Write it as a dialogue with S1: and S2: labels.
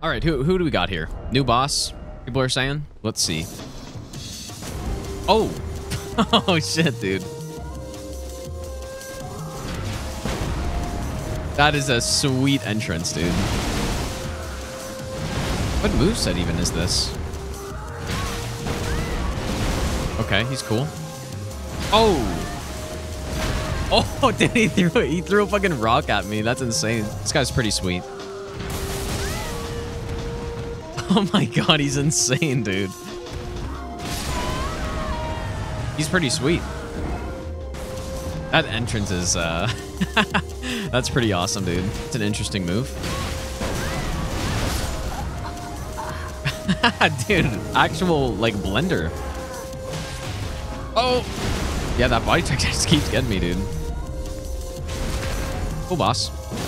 S1: All right, who do we got here? New boss, people are saying? Let's see. Oh. Oh, shit, dude. That is a sweet entrance, dude. What moveset even is this? Okay, he's cool. Oh. Oh, dude, he threw a fucking rock at me. That's insane. This guy's pretty sweet. Oh my god, he's insane, dude. He's pretty sweet. That entrance is, that's pretty awesome, dude. It's an interesting move. Dude, actual, like, blender. Oh! Yeah, that body tech just keeps getting me, dude. Cool boss.